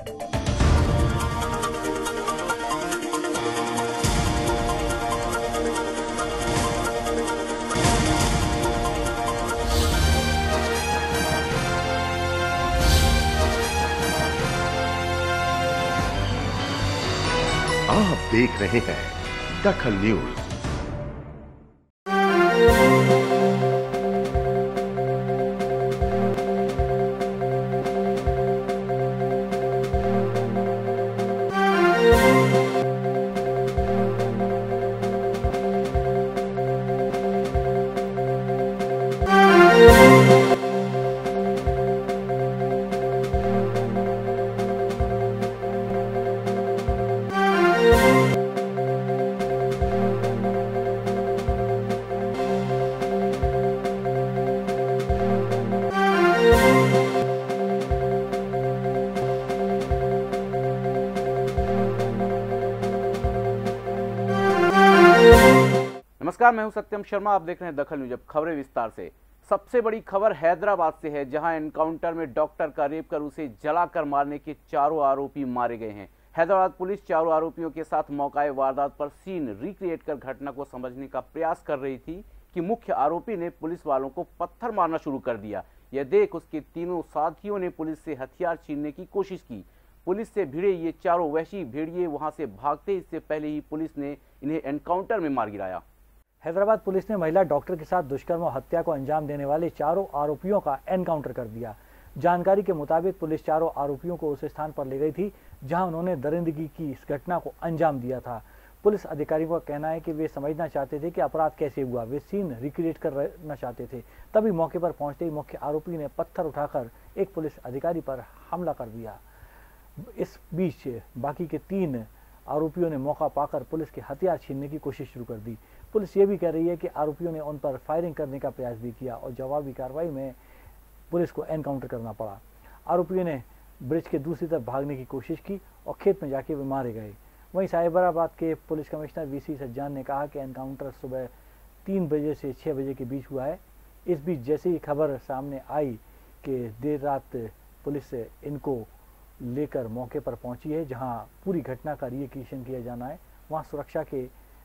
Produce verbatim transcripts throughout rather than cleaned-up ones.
आप देख रहे हैं दखल न्यूज। नमस्कार, मैं हूं सत्यम शर्मा। आप देख रहे हैं दखल न्यूज। अब खबरें विस्तार से। सबसे बड़ी खबर हैदराबाद से है, जहां एनकाउंटर में डॉक्टर का रेप कर उसे जलाकर मारने के चारों आरोपी मारे गए हैं। हैदराबाद पुलिस चारों आरोपियों के साथ मौकाए वारदात पर सीन रिक्रिएट कर घटना को समझने का प्रयास कर रही थी कि मुख्य आरोपी ने पुलिस वालों को पत्थर मारना शुरू कर दिया। यह देख उसके तीनों साथियों ने पुलिस से हथियार छीनने की कोशिश की। पुलिस से भिड़े ये चारों वैशी भेड़िए वहां से भागते, इससे पहले ही पुलिस ने इन्हें एनकाउंटर में मार गिराया। हैदराबाद पुलिस ने महिला डॉक्टर के साथ दुष्कर्म और हत्या को अंजाम देने वाले चारों आरोपियों का एनकाउंटर कर दिया। जानकारी के मुताबिक पुलिस चारों आरोपियों को उस स्थान पर ले गई थी जहां उन्होंने दरिंदगी की इस घटना को अंजाम दिया था। पुलिस अधिकारियों का कहना है कि वे समझना चाहते थे कि अपराध कैसे हुआ, वे सीन रिक्रिएट करना चाहते थे। तभी मौके पर पहुंचते ही मुख्य आरोपी ने पत्थर उठाकर एक पुलिस अधिकारी पर हमला कर दिया। इस बीच बाकी के तीन आरोपियों ने मौका पाकर पुलिस के हथियार छीनने की कोशिश शुरू कर दी। पुलिस ये भी कह रही है कि आरोपियों ने उन पर फायरिंग करने का प्रयास भी किया और जवाबी कार्रवाई में पुलिस को एनकाउंटर करना पड़ा। आरोपियों ने ब्रिज के दूसरी तरफ भागने की कोशिश की और खेत में जाके वे मारे गए। वहीं साइबराबाद के पुलिस कमिश्नर वीसी सज्जान ने कहा कि एनकाउंटर सुबह तीन बजे से छः बजे के बीच हुआ है। इस बीच जैसे ही खबर सामने आई कि देर रात पुलिस इनको लेकर मौके पर पहुंची है, जहां पूरी घटना का रिकन्स्ट्रक्शन किया जाना है, वहां सुरक्षा के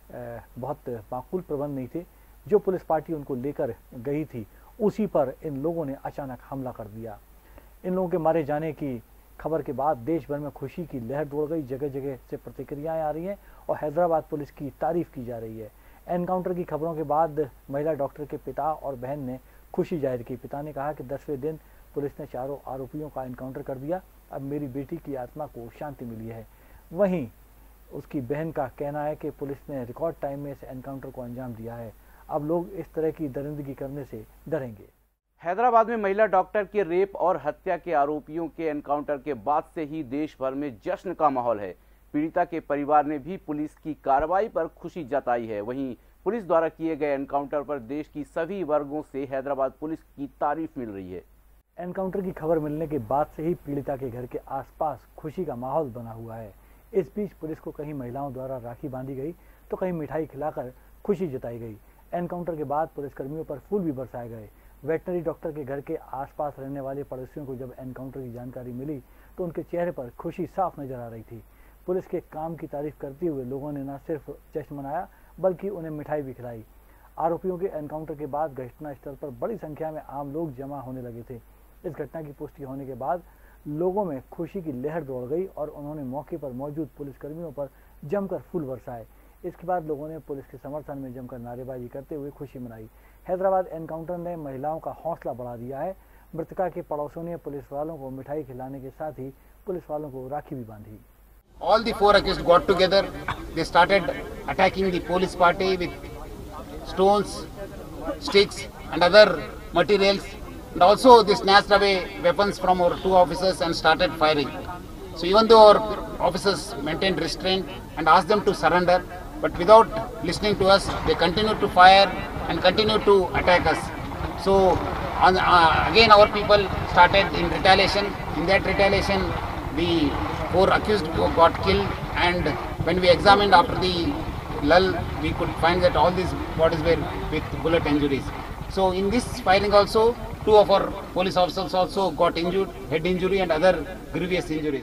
बहुत माकूल प्रबंध नहीं थे। जो पुलिस पार्टी उनको लेकर गई थी उसी पर इन लोगों ने अचानक हमला कर दिया। इन लोगों के मारे जाने की खबर के बाद देश भर में खुशी की लहर दौड़ गई। जगह जगह से प्रतिक्रियाएं आ रही हैं और हैदराबाद पुलिस की तारीफ की जा रही है। एनकाउंटर की खबरों के बाद महिला डॉक्टर के पिता और बहन ने खुशी जाहिर की। पिता ने कहा कि दसवें दिन पुलिस ने चारों आरोपियों का एनकाउंटर कर दिया, अब मेरी बेटी की आत्मा को शांति मिली है। वहीं उसकी बहन का कहना है कि पुलिस ने रिकॉर्ड टाइम में इस एनकाउंटर को अंजाम दिया है। अब लोग इस तरह की दरिंदगी करने से डरेंगे। हैदराबाद में महिला डॉक्टर के रेप और हत्या के आरोपियों के एनकाउंटर के बाद से ही देश भर में जश्न का माहौल है। पीड़िता के परिवार ने भी पुलिस की कार्रवाई पर खुशी जताई है। वहीं पुलिस द्वारा किए गए एनकाउंटर पर देश की सभी वर्गों से हैदराबाद पुलिस की तारीफ मिल रही है। एनकाउंटर की खबर मिलने के बाद से ही पीड़िता के घर के आसपास खुशी का माहौल बना हुआ है। इस बीच पुलिस को कहीं महिलाओं द्वारा राखी बांधी गई तो कहीं मिठाई खिलाकर खुशी जताई गई। एनकाउंटर के बाद पुलिसकर्मियों पर फूल भी बरसाए गए। वेटनरी डॉक्टर के घर के आसपास रहने वाले पड़ोसियों को जब एनकाउंटर की जानकारी मिली तो उनके चेहरे पर खुशी साफ नजर आ रही थी। पुलिस के काम की तारीफ करते हुए लोगों ने न सिर्फ जश्न मनाया बल्कि उन्हें मिठाई भी खिलाई। आरोपियों के एनकाउंटर के बाद घटनास्थल पर बड़ी संख्या में आम लोग जमा होने लगे थे। इस घटना की पुष्टि होने के बाद लोगों में खुशी की लहर दौड़ गई और उन्होंने मौके पर मौजूद पुलिसकर्मियों पर जमकर फूल बरसाए। इसके बाद लोगों ने पुलिस के समर्थन में जमकर नारेबाजी करते हुए खुशी मनाई। हैदराबाद एनकाउंटर ने महिलाओं का हौसला बढ़ा दिया है। मृतका के पड़ोसियों ने पुलिस वालों को मिठाई खिलाने के साथ ही पुलिस वालों को राखी भी बांधी। All the four accused got together. They started attacking the police party with stones, sticks, and other materials. And also they snatched away weapons from our two officers and started firing. So even though our officers maintained restraint and asked them to surrender, but without listening to us, they continued to fire and continued to attack us. So on, uh, again our people started in retaliation. In that retaliation, the four accused got killed, and when we examined after the lull, we could find that all these bodies were with bullet injuries. So in this firing also, two of our police officers also got injured, head injury and other grievous injuries.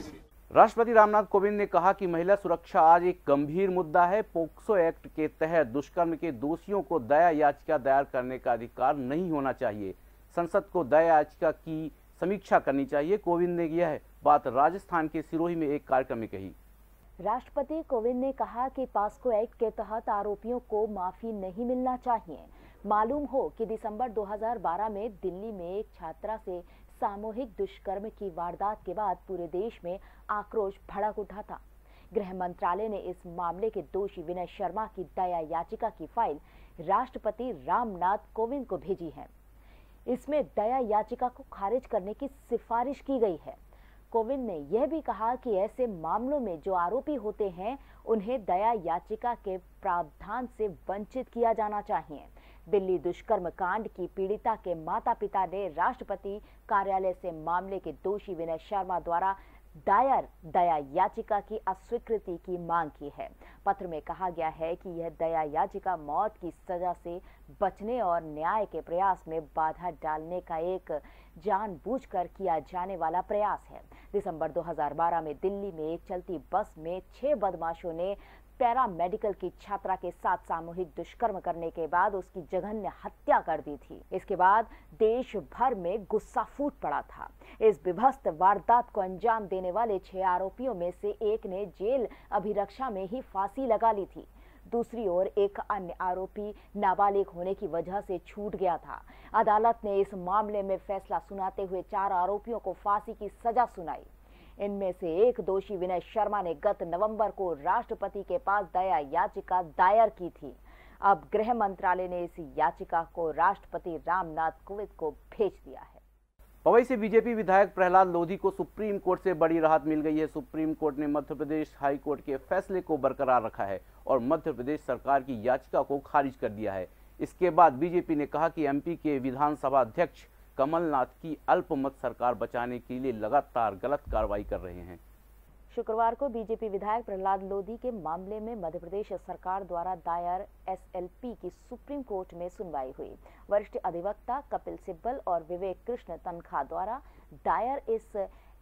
राष्ट्रपति रामनाथ कोविंद ने कहा कि महिला सुरक्षा आज एक गंभीर मुद्दा है। पोक्सो एक्ट के तहत दुष्कर्म के दोषियों को दया याचिका दायर करने का अधिकार नहीं होना चाहिए। संसद को दया याचिका की समीक्षा करनी चाहिए। कोविंद ने यह बात राजस्थान के सिरोही में एक कार्यक्रम में कही। राष्ट्रपति कोविंद ने कहा कि पास्को एक्ट के तहत आरोपियों को माफी नहीं मिलना चाहिए। मालूम हो कि दिसंबर दो हज़ार बारह में दिल्ली में एक छात्रा से सामूहिक दुष्कर्म की वारदात के बाद पूरे देश में आक्रोश भड़क उठा था। गृह मंत्रालय ने इस मामले के दोषी विनय शर्मा की दया याचिका की फाइल राष्ट्रपति रामनाथ कोविंद को भेजी है। इसमें दया याचिका को खारिज करने की सिफारिश की गई है। कोविंद ने यह भी कहा कि ऐसे मामलों में जो आरोपी होते हैं उन्हें दया याचिका के प्रावधान से वंचित किया जाना चाहिए। दिल्ली दुष्कर्म कांड की पीड़िता के माता पिता ने राष्ट्रपति कार्यालय से मामले के दोषी विनय शर्मा द्वारा दायर दया याचिका की अस्वीकृति की मांग की है। पत्र में कहा गया है कि यह दया याचिका मौत की सजा से बचने और न्याय के प्रयास में बाधा डालने का एक जानबूझकर किया जाने वाला प्रयास है। दिसंबर दो हज़ार बारह में दिल्ली में एक चलती बस में छह बदमाशों ने पैरा मेडिकल की छात्रा के साथ सामूहिक दुष्कर्म करने के बाद उसकी जघन्य हत्या कर दी थी। इसके बाद देश भर में गुस्सा फूट पड़ा था। इस विभत्स वारदात को अंजाम देने वाले छह आरोपियों में से एक ने जेल अभिरक्षा में ही फांसी लगा ली थी। दूसरी ओर एक अन्य आरोपी नाबालिग होने की वजह से छूट गया था। अदालत ने इस मामले में फैसला सुनाते हुए चार आरोपियों को फांसी की सजा सुनाई। इनमें से एक दोषी विनय शर्मा ने गत नवंबर को राष्ट्रपति के पास दया याचिका दायर की थी। अब गृह मंत्रालय ने इस याचिका को राष्ट्रपति रामनाथ कोविंद को भेज दिया है। पवई से बीजेपी विधायक प्रहलाद लोधी को सुप्रीम कोर्ट से बड़ी राहत मिल गई है। सुप्रीम कोर्ट ने मध्य प्रदेश हाई कोर्ट के फैसले को बरकरार रखा है और मध्य प्रदेश सरकार की याचिका को खारिज कर दिया है। इसके बाद बीजेपी ने कहा कि एमपी के विधानसभा अध्यक्ष कमलनाथ की अल्पमत सरकार बचाने के लिए लगातार गलत कार्रवाई कर रहे हैं। शुक्रवार को बीजेपी विधायक प्रहलाद लोधी के मामले में मध्य प्रदेश सरकार द्वारा दायर एसएलपी की सुप्रीम कोर्ट में सुनवाई हुई। वरिष्ठ अधिवक्ता कपिल सिब्बल और विवेक कृष्ण तनखा द्वारा दायर इस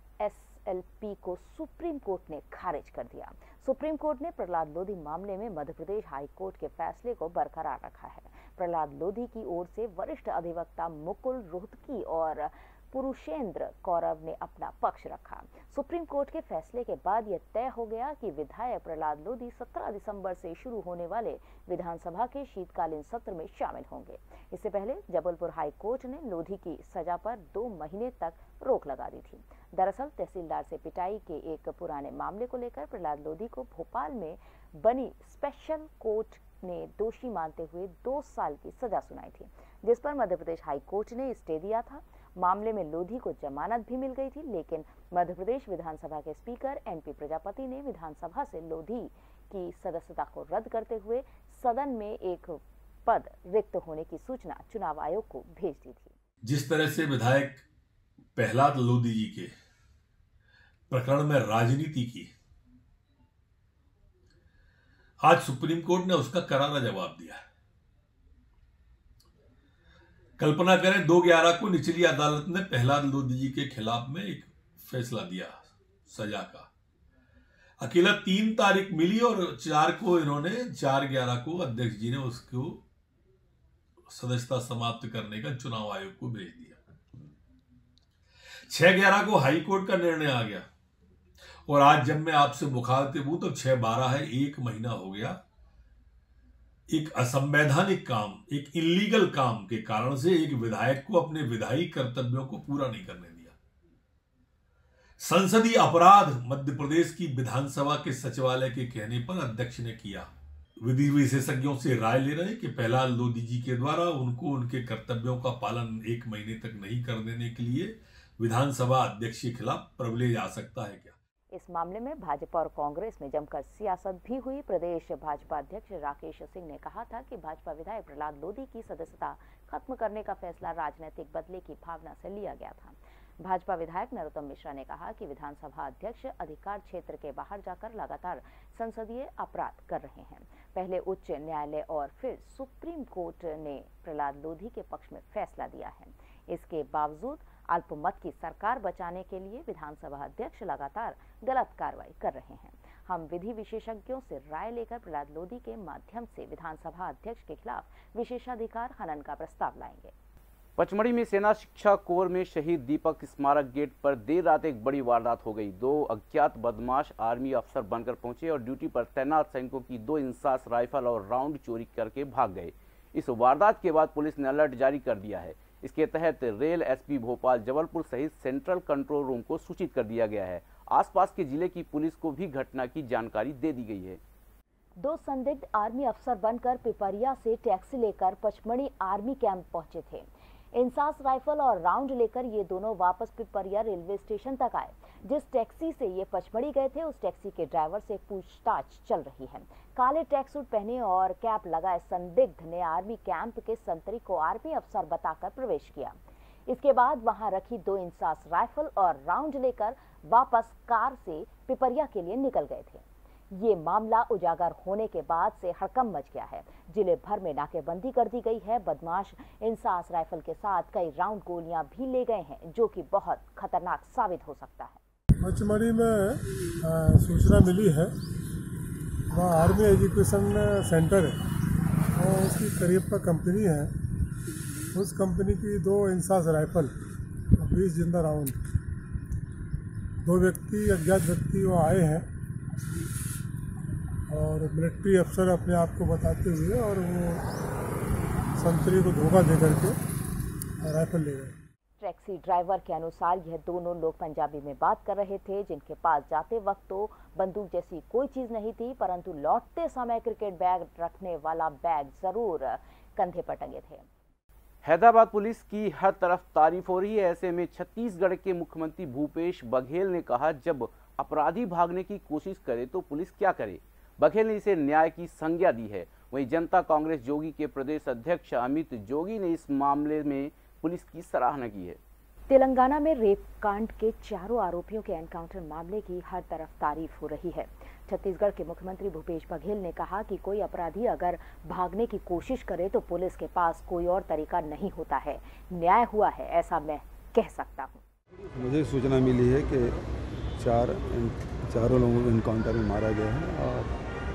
एसएलपी को सुप्रीम कोर्ट ने खारिज कर दिया। सुप्रीम कोर्ट ने प्रहलाद लोधी मामले में मध्य प्रदेश हाई कोर्ट के फैसले को बरकरार रखा है। प्रहलाद लोधी की ओर से वरिष्ठ अधिवक्ता मुकुल रोहतगी और पुरुषेंद्र कौरव ने अपना पक्ष रखा। सुप्रीम कोर्ट के फैसले के बाद यह तय हो गया कि विधायक प्रहलाद लोधी सत्रह दिसंबर से शुरू होने वाले विधानसभा के शीतकालीन सत्र में शामिल होंगे। इससे पहले जबलपुर हाई कोर्ट ने लोधी की सजा पर दो महीने तक रोक लगा दी थी। दरअसल तहसीलदार से पिटाई के एक पुराने मामले को लेकर प्रहलाद लोधी को भोपाल में बनी स्पेशल कोर्ट ने दोषी मानते हुए दो साल की सजा सुनाई थी, जिस पर मध्य प्रदेश हाई कोर्ट ने स्टे दिया था। मामले में लोधी को जमानत भी मिल गई थी, लेकिन मध्य प्रदेश विधानसभा के स्पीकर एनपी प्रजापति ने विधानसभा से लोधी की सदस्यता को रद्द करते हुए सदन में एक पद रिक्त होने की सूचना चुनाव आयोग को भेज दी थी। जिस तरह से विधायक प्रहलाद लोधी जी के प्रकरण में राजनीति की, आज सुप्रीम कोर्ट ने उसका करारा जवाब दिया। कल्पना करें दो ग्यारह को निचली अदालत ने प्रहलाद लोधी जी के खिलाफ में एक फैसला दिया सजा का। अकेला तीन तारीख मिली और चार को इन्होंने चार ग्यारह को अध्यक्ष जी ने उसको सदस्यता समाप्त करने का चुनाव आयोग को भेज दिया। छह ग्यारह को हाई कोर्ट का निर्णय आ गया और आज जब मैं आपसे मुखातिब हूं तो छह बारह है, एक महीना हो गया। एक असंवैधानिक काम, एक इलीगल काम के कारण से एक विधायक को अपने विधायी कर्तव्यों को पूरा नहीं करने दिया। संसदीय अपराध मध्य प्रदेश की विधानसभा के सचिवालय के कहने पर अध्यक्ष ने किया। विधि विशेषज्ञों से राय ले रहे कि प्रहलाद लोधी जी के द्वारा उनको उनके कर्तव्यों का पालन एक महीने तक नहीं कर देने के लिए विधानसभा अध्यक्ष के खिलाफ प्रिविलेज आ सकता है क्या। इस मामले में भाजपा और कांग्रेस में जमकर सियासत भी हुई। प्रदेश भाजपा अध्यक्ष राकेश सिंह ने कहा था कि भाजपा विधायक प्रहलाद लोधी की सदस्यता खत्म करने का फैसला राजनीतिक बदले की भावना से लिया गया था। भाजपा विधायक नरोत्तम मिश्रा ने कहा कि विधानसभा अध्यक्ष अधिकार क्षेत्र के बाहर जाकर लगातार संसदीय अपराध कर रहे हैं। पहले उच्च न्यायालय और फिर सुप्रीम कोर्ट ने प्रहलाद लोधी के पक्ष में फैसला दिया है। इसके बावजूद अल्पमत की सरकार बचाने के लिए विधानसभा अध्यक्ष लगातार गलत कार्रवाई कर रहे हैं। हम विधि विशेषज्ञों से राय लेकर प्रहलाद लोधी के माध्यम से विधानसभा अध्यक्ष के खिलाफ विशेषाधिकार हनन का प्रस्ताव लाएंगे। पचमढ़ी में सेना शिक्षा कोर में शहीद दीपक स्मारक गेट पर देर रात एक बड़ी वारदात हो गई। दो अज्ञात बदमाश आर्मी अफसर बनकर पहुंचे और ड्यूटी पर तैनात सैनिकों की दो इंसास राइफल और राउंड चोरी करके भाग गए। इस वारदात के बाद पुलिस ने अलर्ट जारी कर दिया है। इसके तहत रेल एसपी भोपाल, जबलपुर सहित सेंट्रल कंट्रोल रूम को सूचित कर दिया गया है। आसपास के जिले की पुलिस को भी घटना की जानकारी दे दी गई है। दो संदिग्ध आर्मी अफसर बनकर पिपरिया से टैक्सी लेकर पचमढ़ी आर्मी कैंप पहुंचे थे। इंसास राइफल और राउंड लेकर ये दोनों वापस पिपरिया रेलवे स्टेशन तक आए। जिस टैक्सी से ये पचमढ़ी गए थे उस टैक्सी के ड्राइवर से पूछताछ चल रही है। काले ट्रैक सूट पहने और कैप लगाए संदिग्ध ने आर्मी कैंप के संतरी को आर्मी अफसर बताकर प्रवेश किया। इसके बाद वहां रखी दो इंसास राइफल और राउंड लेकर वापस कार से पिपरिया के लिए निकल गए थे। ये मामला उजागर होने के बाद से हड़कंप मच गया है। जिले भर में नाकेबंदी कर दी गई है। बदमाश इंसास राइफल के साथ कई राउंड गोलियां भी ले गए हैं, जो कि बहुत खतरनाक साबित हो सकता है। पचमढ़ी में आ, सूचना मिली है, वहाँ आर्मी एजुकेशन सेंटर है और उसकी करीब का कंपनी है। उस कंपनी की दो इंसास राइफल और बीस जिंदा राउंड, दो व्यक्ति अज्ञात व्यक्ति वो आए हैं और मिलिट्री अफसर अपने आप को बताते हुए और वो संतरी को धोखा दे करके राइफल ले गए। टैक्सी ड्राइवर के अनुसार यह दोनों लोग पंजाबी में बात कर रहे थे, जिनके पास जाते वक्त तो बंदूक जैसी कोई चीज नहीं थी, परंतु लौटते समय क्रिकेट बैग रखने वाला बैग जरूर कंधे पर टंगे थे। हैदराबाद पुलिस की हर तरफ तारीफ हो रही है। ऐसे में छत्तीसगढ़ के मुख्यमंत्री भूपेश बघेल ने कहा, जब अपराधी भागने की कोशिश करे तो पुलिस क्या करे। बघेल ने इसे न्याय की संज्ञा दी है। वहीं जनता कांग्रेस जोगी के प्रदेश अध्यक्ष अमित जोगी ने इस मामले में पुलिस की सराहना की है। तेलंगाना में रेप कांड के चारों आरोपियों के एनकाउंटर मामले की हर तरफ तारीफ हो रही है। छत्तीसगढ़ के मुख्यमंत्री भूपेश बघेल ने कहा कि कोई अपराधी अगर भागने की कोशिश करे तो पुलिस के पास कोई और तरीका नहीं होता है। न्याय हुआ है, ऐसा मैं कह सकता हूँ। मुझे सूचना मिली है कि चार चारों लोगों को एनकाउंटर में मारा गया है और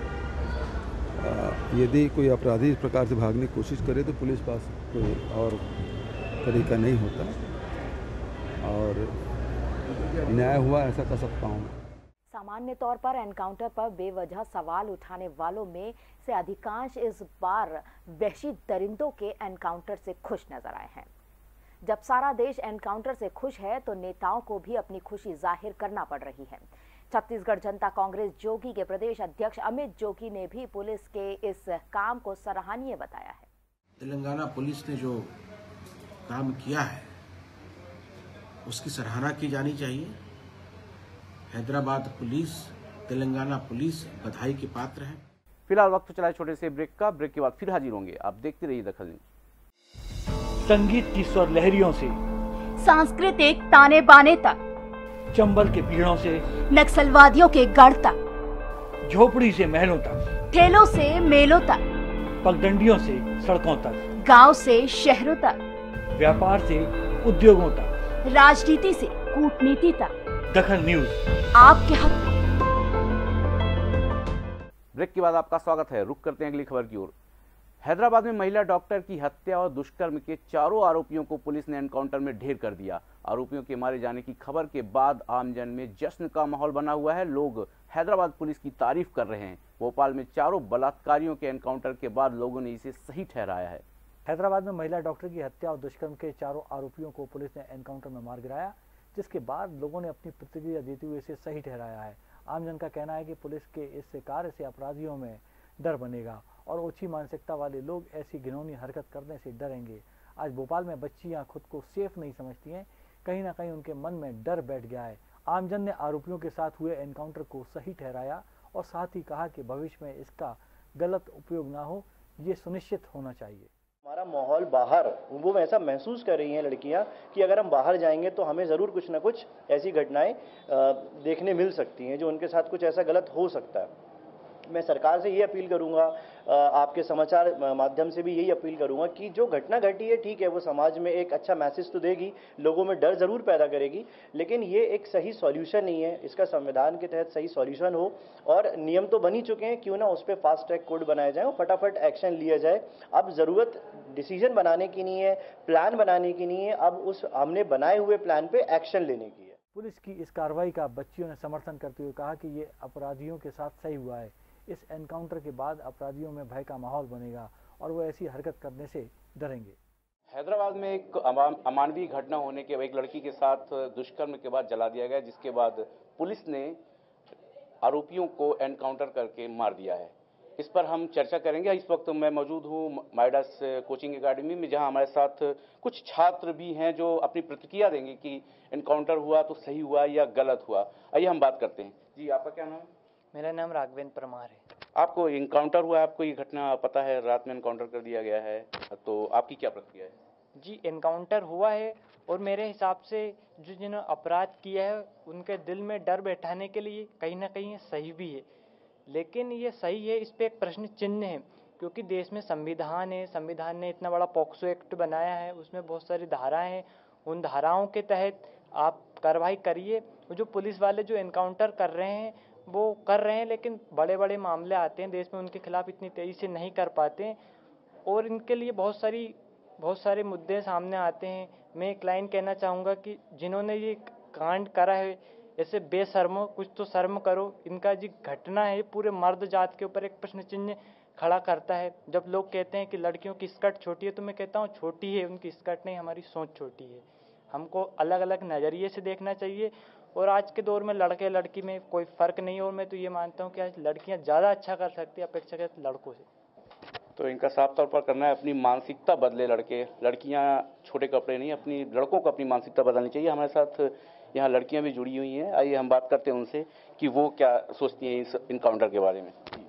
यदि कोई अपराधी इस प्रकार से भागने की कोशिश करे तो पुलिस पास कोई और तरीका नहीं होता और न्याय हुआ, ऐसा कह सकता हूँ। सामान्य तौर पर एनकाउंटर पर बेवजह सवाल उठाने वालों में से अधिकांश इस बार वहशी दरिंदों के एनकाउंटर से खुश नजर आए हैं। जब सारा देश एनकाउंटर से खुश है तो नेताओं को भी अपनी खुशी जाहिर करना पड़ रही है। छत्तीसगढ़ जनता कांग्रेस जोगी के प्रदेश अध्यक्ष अमित जोगी ने भी पुलिस के इस काम को सराहनीय बताया है। तेलंगाना पुलिस ने जो काम किया है उसकी सराहना की जानी चाहिए। हैदराबाद पुलिस, तेलंगाना पुलिस बधाई के पात्र है। फिलहाल वक्त चला छोटे से ब्रेक का। ब्रेक के बाद फिर हाजिर होंगे। आप देखते रहिए दखल न्यूज। संगीत की स्वर लहरियों से सांस्कृतिक ताने बाने तक, चंबल के पीड़ों से नक्सलवादियों के गढ़ तक, झोपड़ी से महलों तक, ठेलों से मेलों तक, पगडंडियों से सड़कों तक, गांव से शहरों तक, व्यापार से उद्योगों तक, राजनीति से कूटनीति तक, दखल न्यूज आपके हक में। ब्रेक के बाद आपका स्वागत है। रुक करते हैं अगली खबर की ओर। हैदराबाद में महिला डॉक्टर की हत्या और दुष्कर्म के चारों आरोपियों को पुलिस ने एनकाउंटर में ढेर कर दिया। आरोपियों के मारे जाने की खबर के बाद आमजन में जश्न का माहौल बना हुआ है। लोग हैदराबाद पुलिस की तारीफ कर रहे हैं। भोपाल में चारों बलात्कारियों के एनकाउंटर के बाद लोगों ने इसे सही ठहराया है। हैदराबाद में महिला डॉक्टर की हत्या और दुष्कर्म के चारों आरोपियों को पुलिस ने एनकाउंटर में मार गिराया, जिसके बाद लोगों ने अपनी प्रतिक्रिया देते हुए इसे सही ठहराया है। आमजन का कहना है कि पुलिस के इस कार्य से अपराधियों में डर बनेगा और ओछी मानसिकता वाले लोग ऐसी घिनौनी हरकत करने से डरेंगे। आज भोपाल में बच्चियां खुद को सेफ नहीं समझती हैं, कहीं ना कहीं उनके मन में डर बैठ गया है। आमजन ने आरोपियों के साथ हुए एनकाउंटर को सही ठहराया और साथ ही कहा कि भविष्य में इसका गलत उपयोग ना हो, ये सुनिश्चित होना चाहिए। हमारा माहौल बाहर, वो ऐसा महसूस कर रही हैं लड़कियां कि अगर हम बाहर जाएंगे तो हमें ज़रूर कुछ ना कुछ ऐसी घटनाएं देखने मिल सकती हैं जो उनके साथ कुछ ऐसा गलत हो सकता है। मैं सरकार से ये अपील करूंगा आपके समाचार माध्यम से भी यही अपील करूंगा कि जो घटना घटी है ठीक है, वो समाज में एक अच्छा मैसेज तो देगी, लोगों में डर जरूर पैदा करेगी, लेकिन ये एक सही सॉल्यूशन नहीं है। इसका संविधान के तहत सही सॉल्यूशन हो, और नियम तो बन ही चुके हैं, क्यों ना उस पर फास्ट ट्रैक कोड बनाया जाए और फटाफट एक्शन लिया जाए। अब जरूरत डिसीजन बनाने की नहीं है, प्लान बनाने की नहीं है, अब उस हमने बनाए हुए प्लान पे एक्शन लेने की है। पुलिस की इस कार्रवाई का बच्चियों ने समर्थन करते हुए कहा कि ये अपराधियों के साथ सही हुआ है। इस एनकाउंटर के बाद अपराधियों में भय का माहौल बनेगा और वो ऐसी हरकत करने से डरेंगे। हैदराबाद में एक अमानवीय घटना होने के एक लड़की के साथ दुष्कर्म के बाद जला दिया गया, जिसके बाद पुलिस ने आरोपियों को एनकाउंटर करके मार दिया है। इस पर हम चर्चा करेंगे। इस वक्त मैं मौजूद हूँ माइडास कोचिंग एकेडमी में, जहां हमारे साथ कुछ छात्र भी हैं जो अपनी प्रतिक्रिया देंगे कि एनकाउंटर हुआ तो सही हुआ या गलत हुआ। आइए हम बात करते हैं। जी, आपका क्या नाम है? मेरा नाम राघवेंद्र परमार है। आपको एनकाउंटर हुआ, आपको ये घटना पता है, रात में एनकाउंटर कर दिया गया है, तो आपकी क्या प्रतिक्रिया है? जी, एनकाउंटर हुआ है और मेरे हिसाब से जो जिन्होंने अपराध किया है उनके दिल में डर बैठाने के लिए कहीं ना कहीं सही भी है, लेकिन ये सही है, इस पे एक प्रश्न चिन्ह है, क्योंकि देश में संविधान है, संविधान ने इतना बड़ा पॉक्सो एक्ट बनाया है, उसमें बहुत सारी धाराएं हैं, उन धाराओं के तहत आप कार्रवाई करिए। जो पुलिस वाले जो एनकाउंटर कर रहे हैं वो कर रहे हैं, लेकिन बड़े बड़े मामले आते हैं देश में, उनके खिलाफ इतनी तेज़ी से नहीं कर पाते और इनके लिए बहुत सारी बहुत सारे मुद्दे सामने आते हैं। मैं एक लाइन कहना चाहूँगा कि जिन्होंने ये कांड करा है, ऐसे बेशर्मो कुछ तो शर्म करो। इनका जो घटना है पूरे मर्द जात के ऊपर एक प्रश्न चिन्ह खड़ा करता है। जब लोग कहते हैं कि लड़कियों की स्कर्ट छोटी है, तो मैं कहता हूँ छोटी है उनकी स्कर्ट नहीं, हमारी सोच छोटी है। हमको अलग अलग नज़रिए से देखना चाहिए और आज के दौर में लड़के लड़की में कोई फ़र्क नहीं है, और मैं तो ये मानता हूँ कि आज लड़कियाँ ज़्यादा अच्छा कर सकती है अपेक्षाकृत लड़कों से। तो इनका साफ तौर पर करना है अपनी मानसिकता बदले लड़के, लड़कियां छोटे कपड़े नहीं, अपनी लड़कों को अपनी मानसिकता बदलनी चाहिए। हमारे साथ यहाँ लड़कियां भी जुड़ी हुई हैं, आइए हम बात करते हैं उनसे कि वो क्या सोचती हैं इस इनकाउंटर के बारे में।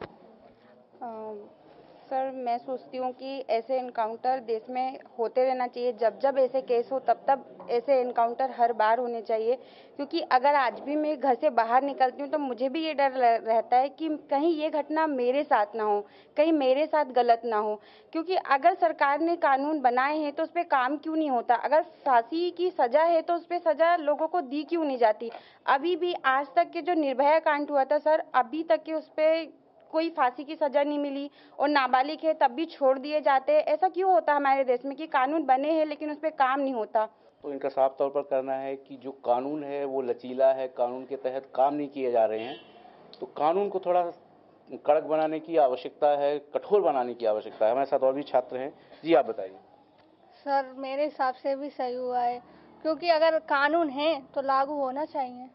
सर, मैं सोचती हूँ कि ऐसे इनकाउंटर देश में होते रहना चाहिए। जब जब ऐसे केस हो तब तब ऐसे इनकाउंटर हर बार होने चाहिए, क्योंकि अगर आज भी मैं घर से बाहर निकलती हूँ तो मुझे भी ये डर रहता है कि कहीं ये घटना मेरे साथ ना हो, कहीं मेरे साथ गलत ना हो। क्योंकि अगर सरकार ने कानून बनाए हैं तो उस पर काम क्यों नहीं होता? अगर फांसी की सज़ा है तो उस पर सज़ा लोगों को दी क्यों नहीं जाती? अभी भी आज तक के जो निर्भया कांड हुआ था सर, अभी तक के उस पर कोई फांसी की सजा नहीं मिली और नाबालिग है तब भी छोड़ दिए जाते हैं। ऐसा क्यों होता है हमारे देश में कि कानून बने हैं लेकिन उस पर काम नहीं होता? तो इनका साफ तौर पर करना है कि जो कानून है वो लचीला है, कानून के तहत काम नहीं किए जा रहे हैं, तो कानून को थोड़ा कड़क बनाने की आवश्यकता है, कठोर बनाने की आवश्यकता है। हमारे साथ और भी छात्र हैं। जी, आप बताइए। सर, मेरे हिसाब से भी सही हुआ है, क्योंकि अगर कानून है तो लागू होना चाहिए।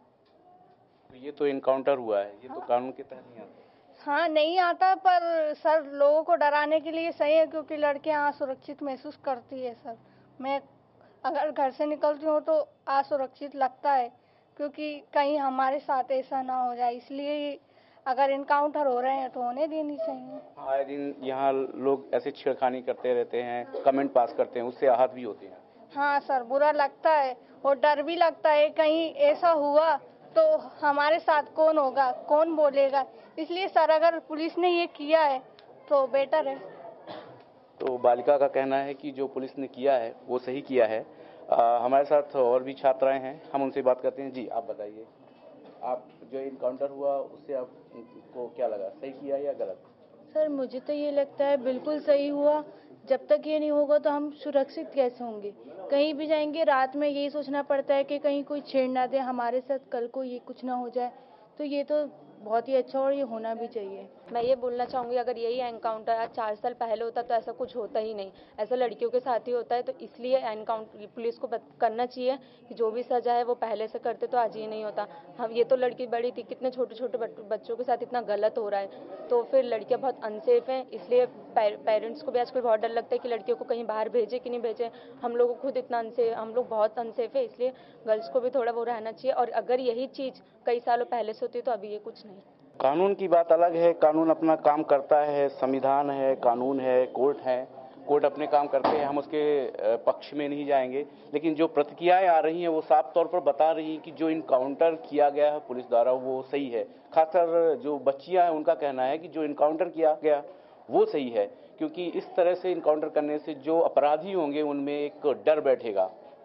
तो ये तो इनकाउंटर हुआ है, ये तो कानून के तहत नहीं आता। हाँ, नहीं आता, पर सर लोगों को डराने के लिए सही है, क्योंकि लड़कियां असुरक्षित महसूस करती है। सर, मैं अगर घर से निकलती हूँ तो असुरक्षित लगता है, क्योंकि कहीं हमारे साथ ऐसा ना हो जाए, इसलिए अगर इनकाउंटर हो रहे हैं तो होने देनी चाहिए। आए दिन यहाँ लोग ऐसे छेड़खानी करते रहते हैं, कमेंट पास करते हैं, उससे आहत भी होते हैं। हाँ सर, बुरा लगता है और डर भी लगता है, कहीं ऐसा हुआ तो हमारे साथ कौन होगा, कौन बोलेगा। इसलिए सर, अगर पुलिस ने ये किया है तो बेटर है। तो बालिका का कहना है कि जो पुलिस ने किया है वो सही किया है। आ, हमारे साथ और भी छात्राएं हैं, हम उनसे बात करते हैं। जी, आप बताइए, आप जो इनकाउंटर हुआ उससे आपको क्या लगा, सही किया या गलत? सर, मुझे तो ये लगता है बिल्कुल सही हुआ। जब तक ये नहीं होगा तो हम सुरक्षित कैसे होंगे? कहीं भी जाएंगे रात में यही सोचना पड़ता है कि कहीं कोई छेड़ ना दे हमारे साथ, कल को ये कुछ ना हो जाए। तो ये तो बहुत ही अच्छा और ये होना भी चाहिए। मैं ये बोलना चाहूँगी, अगर यही एनकाउंटर आज चार साल पहले होता तो ऐसा कुछ होता ही नहीं। ऐसा लड़कियों के साथ ही होता है, तो इसलिए एनकाउंटर पुलिस को करना चाहिए कि जो भी सजा है वो पहले से करते तो आज ये नहीं होता। हम ये तो लड़की बड़ी थी, कितने छोटे छोटे बच्चों के साथ इतना गलत हो रहा है, तो फिर लड़कियाँ बहुत अनसेफ हैं। इसलिए पेरेंट्स को भी आजकल बहुत डर लगता है कि लड़कियों को कहीं बाहर भेजे कि नहीं भेजे। हम लोग खुद इतना अनसेफ, हम लोग बहुत अनसेफ है, इसलिए गर्ल्स को भी थोड़ा वो रहना चाहिए। और अगर यही चीज़ कई सालों पहले से होती तो अभी ये कुछ नहीं। कानून की बात अलग है, कानून अपना काम करता है, संविधान है, कानून है, कोर्ट है, कोर्ट अपने काम करते हैं, हम उसके पक्ष में नहीं जाएंगे। लेकिन जो प्रतिक्रियाएं आ रही हैं वो साफ तौर पर बता रही हैं कि जो इनकाउंटर किया गया है पुलिस द्वारा वो सही है। खासकर जो बच्चियां हैं उनका कहना है कि जो इनकाउंटर किया गया वो सही है, क्योंकि इस तरह से इनकाउंटर करने से जो अपराधी होंगे उनमें एक डर बैठेगा।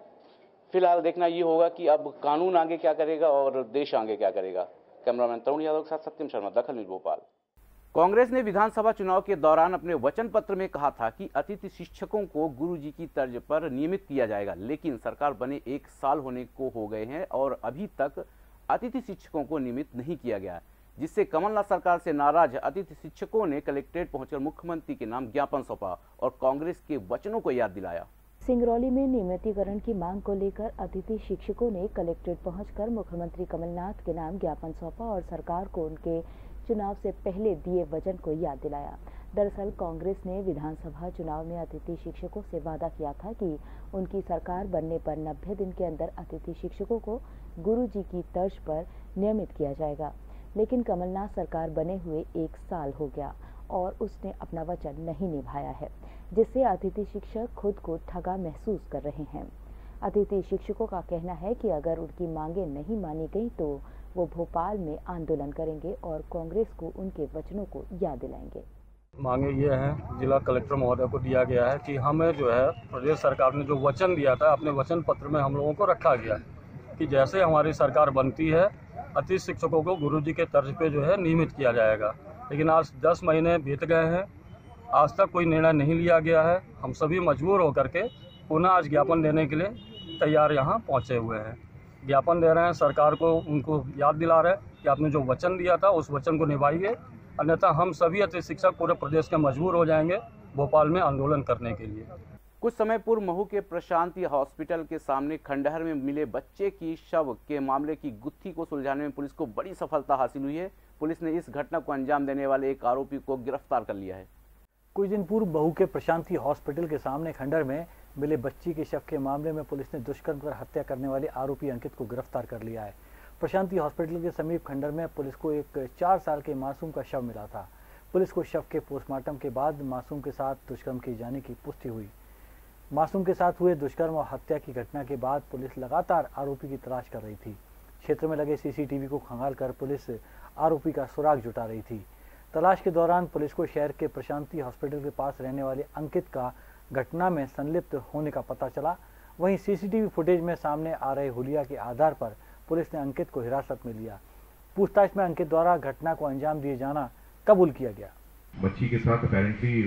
फिलहाल देखना ये होगा कि अब कानून आगे क्या करेगा और देश आगे क्या करेगा। कैमरामैन तरुण यादव के साथ सत्यम शर्मा, दखल न्यूज भोपाल। कांग्रेस ने विधानसभा चुनाव के दौरान अपने वचन पत्र में कहा था कि अतिथि शिक्षकों को गुरुजी की तर्ज पर नियमित किया जाएगा, लेकिन सरकार बने एक साल होने को हो गए हैं और अभी तक अतिथि शिक्षकों को नियमित नहीं किया गया, जिससे कमलनाथ सरकार से नाराज अतिथि शिक्षकों ने कलेक्ट्रेट पहुंचकर मुख्यमंत्री के नाम ज्ञापन सौंपा और कांग्रेस के वचनों को याद दिलाया। सिंगरौली में नियमितीकरण की मांग को लेकर अतिथि शिक्षकों ने कलेक्ट्रेट पहुंचकर मुख्यमंत्री कमलनाथ के नाम ज्ञापन सौंपा और सरकार को उनके चुनाव से पहले दिए वचन को याद दिलाया। दरअसल कांग्रेस ने विधानसभा चुनाव में अतिथि शिक्षकों से वादा किया था कि उनकी सरकार बनने पर नब्बे दिन के अंदर अतिथि शिक्षकों को गुरुजी की तर्ज पर नियमित किया जाएगा, लेकिन कमलनाथ सरकार बने हुए एक साल हो गया और उसने अपना वचन नहीं निभाया है, जिससे अतिथि शिक्षक खुद को ठगा महसूस कर रहे हैं। अतिथि शिक्षकों का कहना है कि अगर उनकी मांगे नहीं मानी गई तो वो भोपाल में आंदोलन करेंगे और कांग्रेस को उनके वचनों को याद दिलाएंगे। मांगे ये हैं, जिला कलेक्टर महोदय को दिया गया है कि हमें जो है प्रदेश सरकार ने जो वचन दिया था अपने वचन पत्र में हम लोगों को रखा गया कि जैसे हमारी सरकार बनती है अतिथि शिक्षकों को गुरुजी के तर्ज पे जो है नियमित किया जाएगा, लेकिन आज दस महीने बीत गए हैं, आज तक कोई निर्णय नहीं लिया गया है। हम सभी मजबूर होकर के पुनः आज ज्ञापन देने के लिए तैयार यहाँ पहुँचे हुए हैं। ज्ञापन दे रहे हैं, सरकार को उनको याद दिला रहे हैं कि आपने जो वचन दिया था उस वचन को निभाइए, अन्यथा हम सभी अतिथि शिक्षक पूरे प्रदेश के मजबूर हो जाएंगे भोपाल में आंदोलन करने के लिए। कुछ समय पूर्व महू के प्रशांति हॉस्पिटल के सामने खंडहर में मिले बच्चे की शव के मामले की गुत्थी को सुलझाने में पुलिस को बड़ी सफलता हासिल हुई है। पुलिस ने इस घटना को अंजाम देने वाले एक आरोपी को गिरफ्तार कर लिया है। कुछ दिन पूर्व महू के प्रशांति हॉस्पिटल के सामने खंडहर में मिले बच्ची के शव के मामले में पुलिस ने दुष्कर्म कर हत्या करने वाले आरोपी अंकित को गिरफ्तार कर लिया है। प्रशांति हॉस्पिटल के समीप खंडहर में पुलिस को एक चार साल के मासूम का शव मिला था। पुलिस को शव के पोस्टमार्टम के बाद मासूम के साथ दुष्कर्म किए जाने की पुष्टि हुई। मासूम के साथ हुए दुष्कर्म और हत्या की घटना के बाद पुलिस लगातार आरोपी की तलाश कर रही थी। क्षेत्र में लगे सीसीटीवी को खंगालकर पुलिस आरोपी का सुराग जुटा रही थी। तलाश के दौरान पुलिस को शहर के प्रशांति हॉस्पिटल के पास रहने वाले अंकित का घटना में संलिप्त होने का पता चला। वहीं सीसीटीवी फुटेज में सामने आ रहे हुलिया के आधार पर पुलिस ने अंकित को हिरासत में लिया। पूछताछ में अंकित द्वारा घटना को अंजाम दिए जाना कबूल किया गया। बच्ची के साथ अपेरेंटली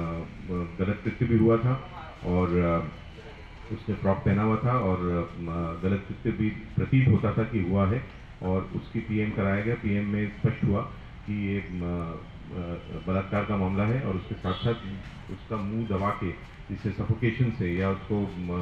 गलत कृत्य भी हुआ था और उसने फ्रॉक पहना हुआ था और गलत कृत्य भी प्रतीत होता था कि हुआ है और उसकी पीएम कराया गया। पीएम में स्पष्ट हुआ कि ये बलात्कार का मामला है और उसके साथ साथ उसका मुंह दबा के जिससे सफोकेशन से या उसको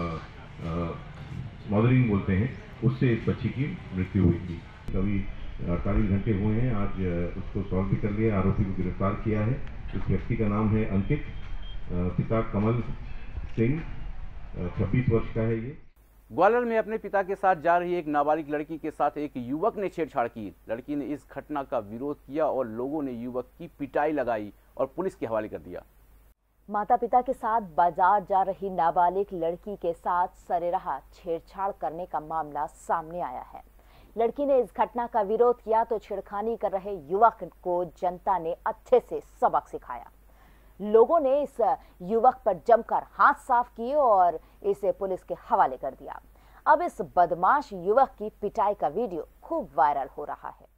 स्मॉदरिंग बोलते हैं उससे इस बच्ची की मृत्यु हुई थी। कभी अड़तालीस घंटे हुए हैं, आज उसको सॉल्व भी कर लिया, आरोपी को गिरफ्तार किया है। इस व्यक्ति का नाम है अंकित, पिता कमल सिंह, छब्बीस वर्ष का है ये। ग्वालियर में अपने पिता के साथ जा रही एक नाबालिग लड़की के साथ एक युवक ने छेड़छाड़ की। लड़की ने इस घटना का विरोध किया और लोगों ने युवक की पिटाई लगाई और पुलिस के हवाले कर दिया। माता पिता के साथ बाजार जा रही नाबालिग लड़की के साथ सरेराह छेड़छाड़ करने का मामला सामने आया है। लड़की ने इस घटना का विरोध किया तो छेड़खानी कर रहे युवक को जनता ने अच्छे से सबक सिखाया। लोगों ने इस युवक पर जमकर हाथ साफ किए और इसे पुलिस के हवाले कर दिया। अब इस बदमाश युवक की पिटाई का वीडियो खूब वायरल हो रहा है।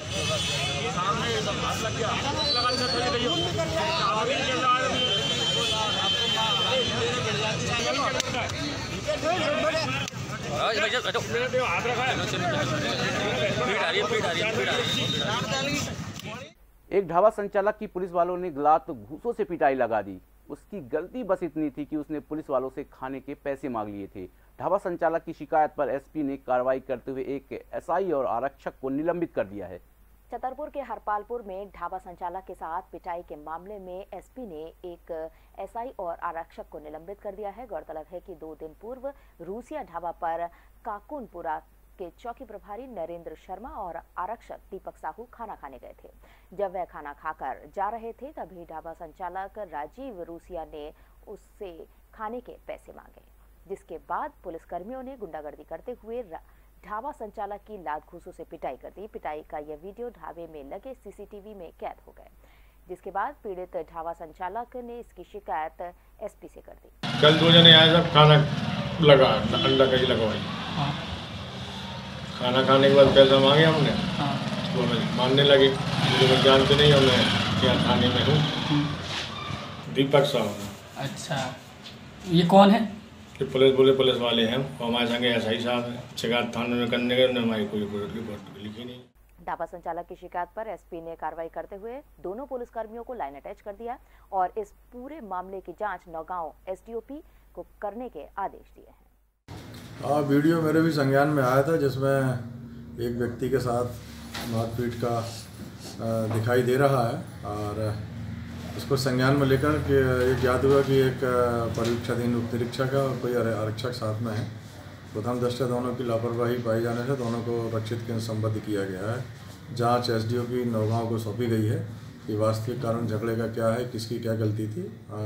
एक ढाबा संचालक की पुलिस वालों ने लात घूंसों से पिटाई लगा दी। उसकी गलती बस इतनी थी कि उसने पुलिस वालों से खाने के पैसे मांग लिए थे। ढाबा संचालक की शिकायत पर एसपी ने कार्रवाई करते हुए एक एसआई और आरक्षक को निलंबित कर दिया है। छतरपुर के हरपालपुर में ढाबा संचालक के साथ पिटाई के मामले में एसपी ने एक एसआई और आरक्षक को निलंबित कर दिया है। गौरतलब है कि दो दिन पूर्व रूसिया ढाबा पर काकुनपुरा के चौकी प्रभारी नरेंद्र शर्मा और आरक्षक दीपक साहू खाना खाने गए थे। जब वह खाना खाकर जा रहे थे तभी ढाबा संचालक राजीव रूसिया ने उससे खाने के पैसे मांगे, जिसके बाद पुलिसकर्मियों ने गुंडागर्दी करते हुए ढाबा संचालक की लात घूंसों से पिटाई कर दी। पिटाई का यह वीडियो ढाबे में लगे सीसीटीवी में कैद हो गए। जिसके बाद पीड़ित ढाबा संचालक ने इसकी शिकायत एसपी से कर दी। कल दो जने आए, सब खाना लगा, अंडा कहीं लगवाई। हाँ। खाना खाने के बाद पैसा मांगे हमने। हाँ। तो हमें मानने लगे, मुझे जानते नहीं हो मैं क्या थाने में हूँ। दीपक साहब। अच्छा, ये कौन है? ये पुलिस बोले पुलिस वाले हैं, हमारे संगे एस आई साहब है। शिकायत थाने में करने के हमारी कोई रिपोर्ट लिखी नहीं। ढाबा संचालक की शिकायत पर एसपी ने कार्रवाई करते हुए दोनों पुलिसकर्मियों को लाइन अटैच कर दिया और इस पूरे मामले की जांच नौगांव एसडीओपी को करने के आदेश दिए हैं। हाँ, वीडियो मेरे भी संज्ञान में आया था जिसमें एक व्यक्ति के साथ मारपीट का दिखाई दे रहा है और उसको संज्ञान में लेकर के ये ज्ञात हुआ कि एक परीक्षाधीन उप निरीक्षक और कोई आरक्षक साथ में है। प्रथम दृष्टया दोनों की लापरवाही पाई जाने से दोनों को रक्षित केंद्र संबद्ध किया गया है। जांच एसडीओपी नौगांव को सौंपी गई है कि वास्तविक कारण झगड़े का क्या है, किसकी क्या गलती थी।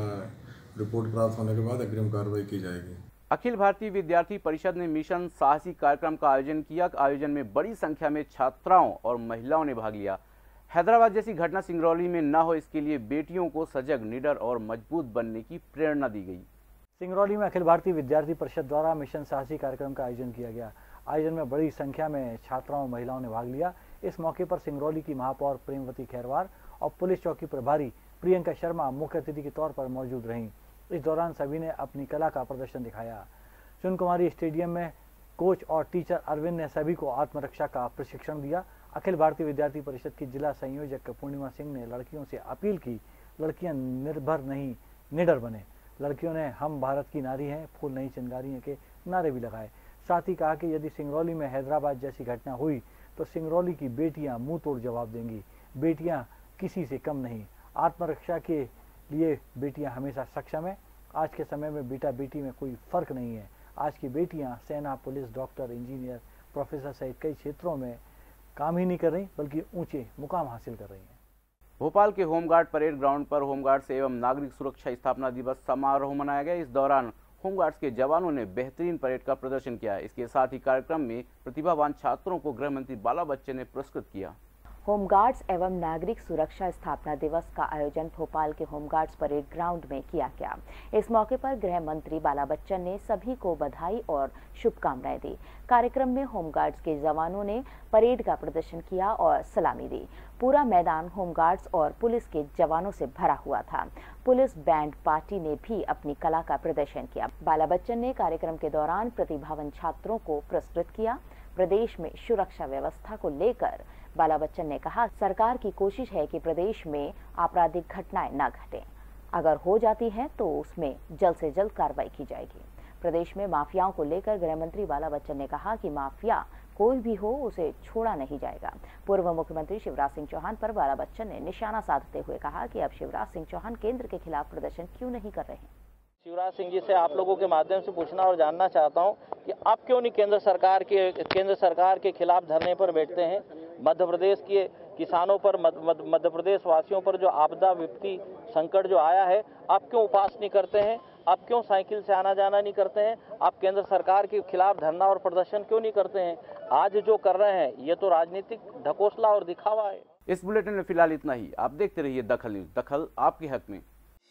रिपोर्ट प्राप्त होने के बाद अग्रिम कार्रवाई की जाएगी। अखिल भारतीय विद्यार्थी परिषद ने मिशन साहसी कार्यक्रम का आयोजन किया। आयोजन में बड़ी संख्या में छात्राओं और महिलाओं ने भाग लिया। हैदराबाद जैसी घटना सिंगरौली में न हो, इसके लिए बेटियों को सजग, निडर और मजबूत बनने की प्रेरणा दी गई। सिंगरौली में अखिल भारतीय विद्यार्थी परिषद द्वारा मिशन साहसी कार्यक्रम का आयोजन किया गया। आयोजन में बड़ी संख्या में छात्राओं और महिलाओं ने भाग लिया। इस मौके पर सिंगरौली की महापौर प्रेमवती खैरवार और पुलिस चौकी प्रभारी प्रियंका शर्मा मुख्य अतिथि के तौर पर मौजूद रहीं। इस दौरान सभी ने अपनी कला का प्रदर्शन दिखाया। चुन कुमारी स्टेडियम में कोच और टीचर अरविंद ने सभी को आत्मरक्षा का प्रशिक्षण दिया। अखिल भारतीय विद्यार्थी परिषद की जिला संयोजक पूर्णिमा सिंह ने लड़कियों से अपील की, लड़कियां निर्भर नहीं निडर बने। लड़कियों ने हम भारत की नारी हैं, फूल नहीं चिंगारी हैं के नारे भी लगाए। साथ ही कहा कि यदि सिंगरौली में हैदराबाद जैसी घटना हुई तो सिंगरौली की बेटियां मुंह तोड़ जवाब देंगी। बेटियां किसी से कम नहीं। आत्मरक्षा के लिए बेटियां हमेशा सक्षम है। आज के समय में बेटा बेटी में कोई फर्क नहीं है। आज की बेटियां सेना, पुलिस, डॉक्टर, इंजीनियर, प्रोफेसर सहित कई क्षेत्रों में काम ही नहीं कर रही बल्कि ऊंचे मुकाम हासिल कर रही हैं। भोपाल के होमगार्ड परेड ग्राउंड पर होमगार्ड्स एवं नागरिक सुरक्षा स्थापना दिवस समारोह मनाया गया। इस दौरान होमगार्ड्स के जवानों ने बेहतरीन परेड का प्रदर्शन किया। इसके साथ ही कार्यक्रम में प्रतिभावान छात्रों को गृह मंत्री बाला बच्चन ने पुरस्कृत किया। होमगार्ड्स एवं नागरिक सुरक्षा स्थापना दिवस का आयोजन भोपाल के होमगार्ड्स परेड ग्राउंड में किया गया। इस मौके पर गृह मंत्री बाला बच्चन ने सभी को बधाई और शुभकामनाएं दी। कार्यक्रम में होमगार्ड्स के जवानों ने परेड का प्रदर्शन किया और सलामी दी। पूरा मैदान होमगार्ड्स और पुलिस के जवानों से भरा हुआ था। पुलिस बैंड पार्टी ने भी अपनी कला का प्रदर्शन किया। बाला बच्चन ने कार्यक्रम के दौरान प्रतिभावान छात्रों को पुरस्कृत किया। प्रदेश में सुरक्षा व्यवस्था को लेकर बाला बच्चन ने कहा, सरकार की कोशिश है कि प्रदेश में आपराधिक घटनाएं न घटें। अगर हो जाती हैं तो उसमें जल्द से जल्द कार्रवाई की जाएगी। प्रदेश में माफियाओं को लेकर गृह मंत्री बाला बच्चन ने कहा कि माफिया कोई भी हो उसे छोड़ा नहीं जाएगा। पूर्व मुख्यमंत्री शिवराज सिंह चौहान पर बाला बच्चन ने निशाना साधते हुए कहा कि अब शिवराज सिंह चौहान केंद्र के खिलाफ प्रदर्शन क्यों नहीं कर रहे हैं। शिवराज सिंह जी से आप लोगों के माध्यम से पूछना और जानना चाहता हूं कि आप क्यों नहीं केंद्र सरकार के केंद्र सरकार के खिलाफ धरने पर बैठते हैं। मध्य प्रदेश के किसानों पर, मध्य प्रदेश वासियों पर जो आपदा विपत्ति संकट जो आया है, आप क्यों उपवास नहीं करते हैं? आप क्यों साइकिल से आना जाना नहीं करते हैं? आप केंद्र सरकार के खिलाफ धरना और प्रदर्शन क्यों नहीं करते हैं? आज जो कर रहे हैं ये तो राजनीतिक ढकोसला और दिखावा है। इस बुलेटिन में फिलहाल इतना ही। आप देखते रहिए दखल न्यूज। दखल आपके हक में।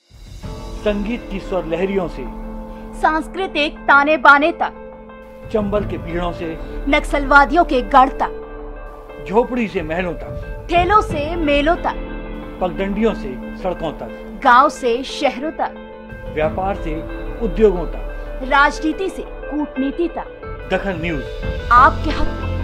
संगीत की स्वर लहरियों से सांस्कृतिक ताने बाने तक, चंबल के पीड़ों से नक्सलवादियों के गढ़ तक, झोपड़ी से महलों तक, ठेलों से मेलों तक, पगडंडियों से सड़कों तक, गांव से शहरों तक, व्यापार से उद्योगों तक, राजनीति से कूटनीति तक, दखल न्यूज आपके हक में।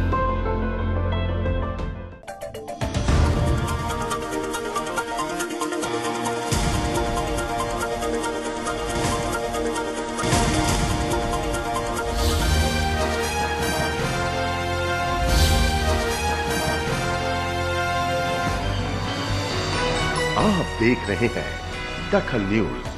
आप देख रहे हैं दखल न्यूज।